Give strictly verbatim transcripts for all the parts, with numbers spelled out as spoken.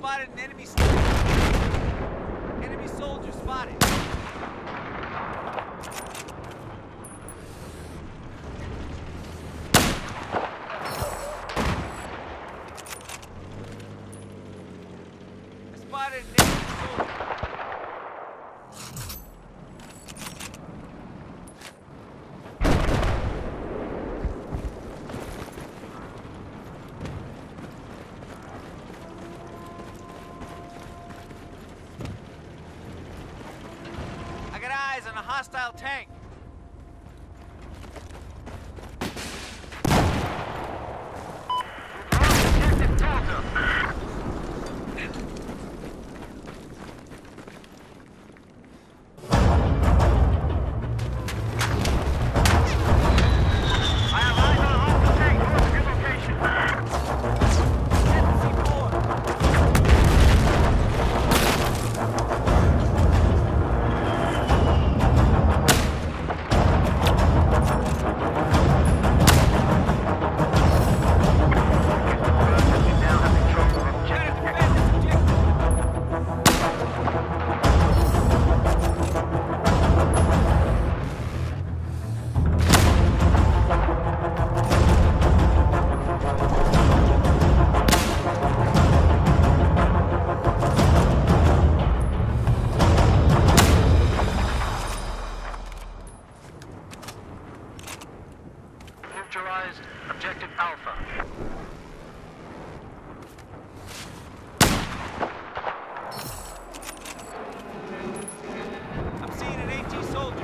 spotted an enemy enemy soldier spotted. I spotted an enemy soldier. On a hostile tank. Neutralized objective Alpha. I'm seeing an AT soldier.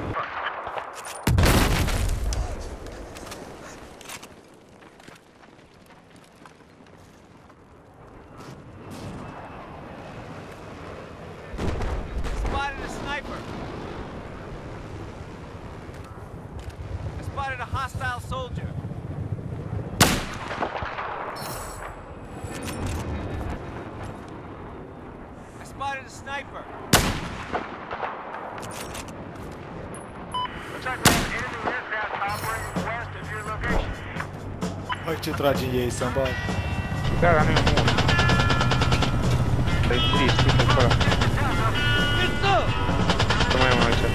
Spotted a sniper. I spotted a hostile soldier. I spotted a sniper. Looks like we have an enemy aircraft operating west of your location. Hai ce trage ei să-mi bag. Da, dar nu e mult. Stai trist, uite pe ăla. Să mai am aici.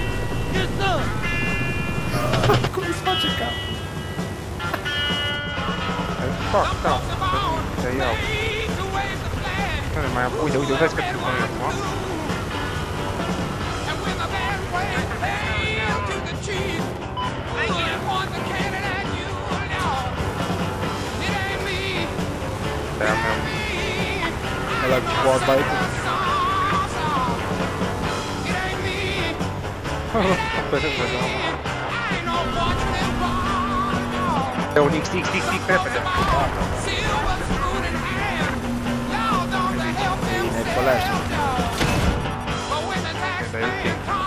Cum îți face cap? Fac, da. Să iau. Nu mai am. Uite, uite, vezi că te pune acum. Aia mea. Ăla cu quad bike-ul. Dă un X, X, X, X, repede. Bine, pe ăla așa. Dar e ok.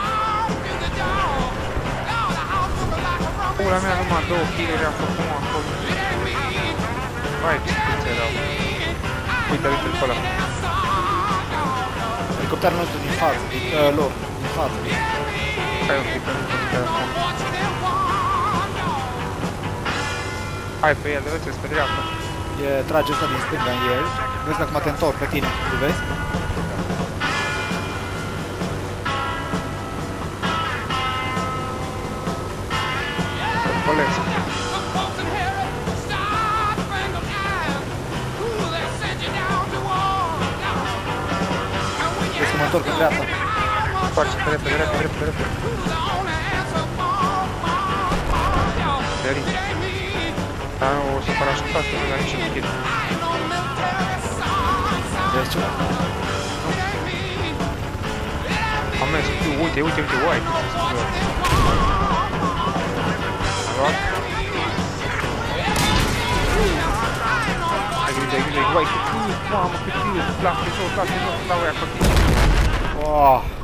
Pula mea, numai două kill-uri am făcut mă acolo. Vai, ce puțe erau. Uite, uite-l pe ăla. Elicopterul nostru din față, din uh, lor, din față. Hai un pic, că nu putea acum. Hai pe el, vezi, spre dreapta. E, trage ăsta din stânga în el. Vezi că acum te întorc pe tine, îl vezi? Colegi. Vezi că mă întorc în dreapta. Întoarce-te repede, repede, repede, repede. Derin. Dar o să parașutat, că nu da nici un kill. Vezi ceva? Am mers, uite, uite, uite, uai, cât se schimbă. Am luat. Ai grijă, ai grijă, uai, cât fiu, mamă, cât fiu, plac pe jos, plac pe jos, dau aia pe tine. Oh.